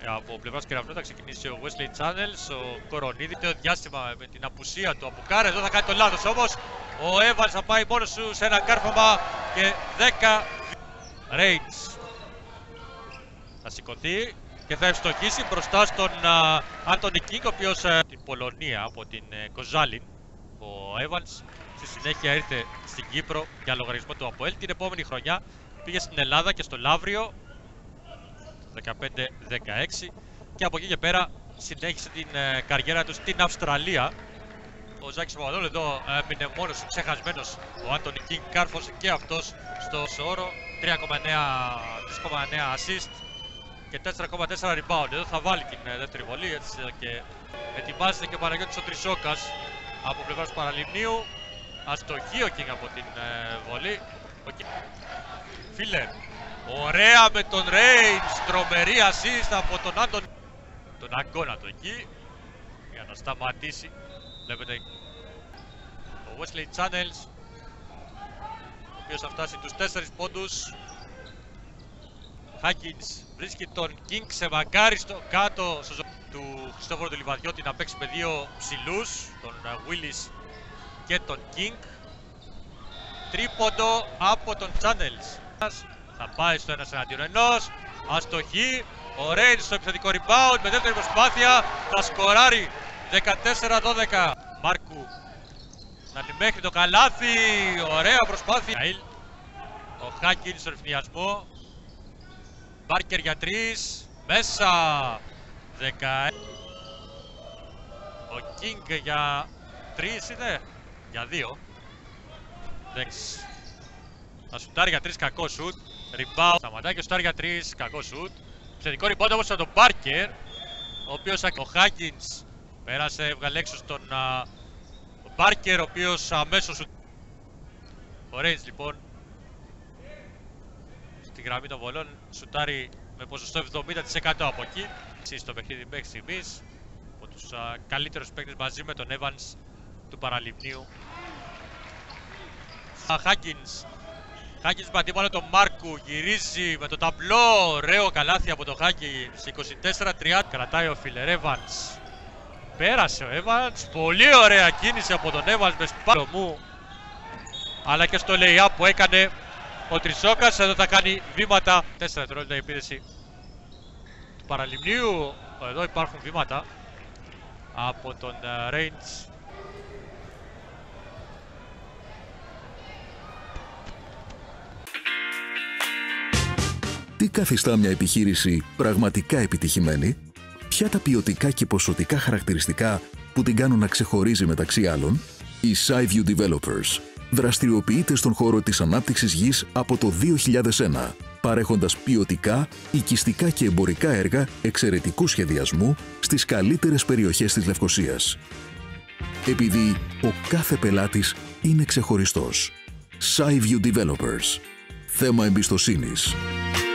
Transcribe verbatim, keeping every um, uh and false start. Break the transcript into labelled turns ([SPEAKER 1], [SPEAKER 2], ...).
[SPEAKER 1] Από πλευράς Κεραυνού θα ξεκινήσει ο Wesley Channels, ο Κορονίδη. Το διάστημα με την απουσία του Απουκάρα. Εδώ θα κάνει το λάθος όμως. Ο Evans θα πάει μόνος του σε ένα κάρφωμα και δέκα. Reigns θα σηκωθεί και θα ευστοχίσει μπροστά στον Άντονι Κίνγκ, ο οποίος uh, την Πολωνία από την uh, Κοζάλιν. Ο Evans στη συνέχεια ήρθε στην Κύπρο για λογαριασμό του ΑΠΟΕΛ. Την επόμενη χρονιά πήγε στην Ελλάδα και στο Λαύριο δεκαπέντε δεκαέξι και από εκεί και πέρα συνέχισε την uh, καριέρα του στην Αυστραλία. Ο Ζάκης Παπαδόλου εδώ έμεινε μόνος, ξεχασμένος. Ο Άντονι Κίνγκ κάρφωσε και αυτός στο όρο. τρία κόμμα εννέα assist και τέσσερα κόμμα τέσσερα rebound. Εδώ θα βάλει την uh, δεύτερη βολή, έτσι, και ετοιμάζεται και ο Παναγιώτης ο Τρισόκας από πλευράς Παραλιμνίου. Αστοχή ο Κίνγκ από την uh, βολή. Φίλερ, ωραία με τον Reigns, τρομερή assist από τον Άντον. Τον αγκώνα του εκεί για να σταματήσει. Βλέπετε ο Wesley Channels, ο οποίος θα φτάσει τους τέσσερις πόντους. Χάκινς βρίσκει τον King σε μακάριστο κάτω στο του Χριστόφορου του Λιβαδιώτη να παίξει με δύο ψηλούς, τον Willis και τον King. Τρίποντο από τον Channels. Θα πάει στο ένας εναντίον ενός. Αστοχή. Ο Reigns στο επιθετικό rebound με δεύτερη προσπάθεια. Θα σκοράρει δεκατέσσερα δώδεκα. Μάρκου να είναι μέχρι το καλάθι. Ωραία προσπάθεια. Ο Χάκιν στο ρυθμιασμό. Μπάρκερ για τρεις. Μέσα. δέκα. Ο King για τρεις είναι. Για δύο. Θα σουτάρει για τρεις, κακό σουτ. Rebound. Σταματάει και σουτάρει για τρεις, κακό σουτ. Επιθετικό rebound όμως από τον Μπάρκερ, ο οποίος ο Χάκινς πέρασε, έβγαλε έξω στον Μπάρκερ, ο οποίος αμέσως. Ο Reigns λοιπόν στη γραμμή των βολών σουτάρει με ποσοστό εβδομήντα τοις εκατό από εκεί. Στο παιχνίδι μέχρι στιγμής από τους α, καλύτερους παίκτες μαζί με τον Evans του Παραλιμνίου. Χάκινς Χάκινς με αντίπαλο τον Μάρκου, γυρίζει με το ταμπλό. Ωραίο καλάθι από τον Χάκινς. είκοσι τέσσερα τριάντα. Κρατάει ο Φίλερ. Evans. Πέρασε ο Evans. Πολύ ωραία κίνηση από τον Evans με σπάρο μου. Αλλά και στο lay-up που έκανε ο Τρισόκας. Εδώ θα κάνει βήματα. τέσσερα δευτερόλεπτα η επίδεση του Παραλιμνίου. Εδώ υπάρχουν βήματα από τον uh, Reigns.
[SPEAKER 2] Τι καθιστά μια επιχείρηση πραγματικά επιτυχημένη? Ποια τα ποιοτικά και ποσοτικά χαρακτηριστικά που την κάνουν να ξεχωρίζει μεταξύ άλλων? Η SciView Developers δραστηριοποιείται στον χώρο της ανάπτυξης γης από το δύο χιλιάδες ένα, παρέχοντας ποιοτικά, οικιστικά και εμπορικά έργα εξαιρετικού σχεδιασμού στις καλύτερες περιοχές της Λευκωσίας. Επειδή ο κάθε πελάτης είναι ξεχωριστός. SciView Developers. Θέμα εμπιστοσύνης.